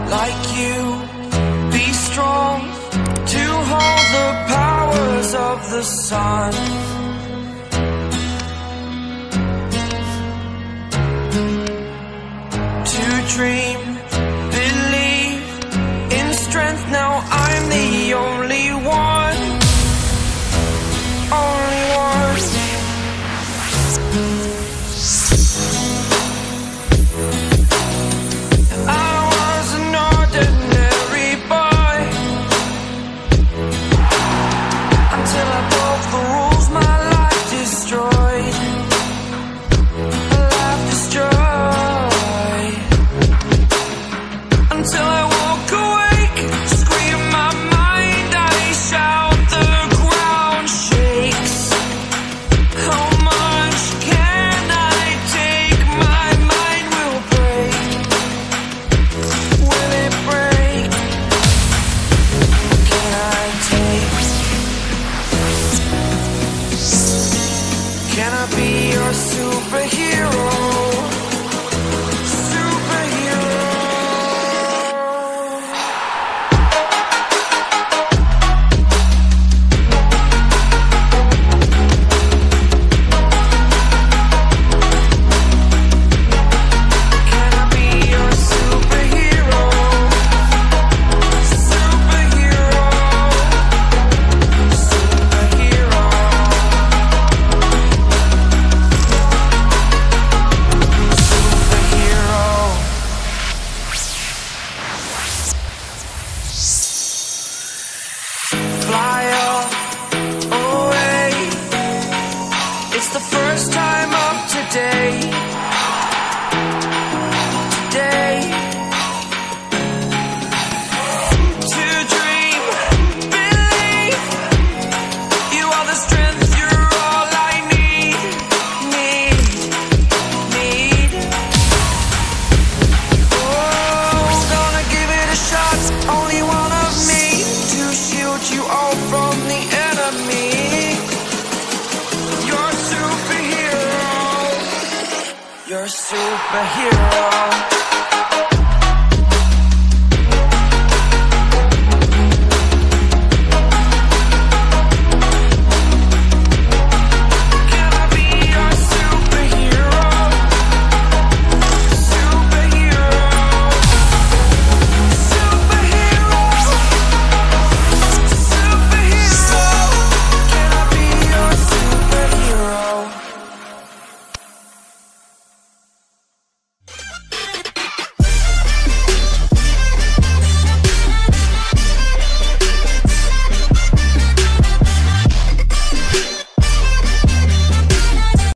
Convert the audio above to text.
like you. Be strong to hold the powers of the sun. To dream, believe in strength. Now I'm the only one, only one. I was an ordinary boy until I broke the rules. My life destroyed, a life destroyed. Until I woke awake, scream my mind, I shout, the ground shakes. How much can I take? My mind will break. Will it break? Can I take? Can I be your superhero? Fly up, away. It's the first time of today. Today. To dream, believe. You are the strength, you're all I need. Oh, gonna give it a shot. Only one of me to shield you all from the enemy. You're a superhero. You're a superhero.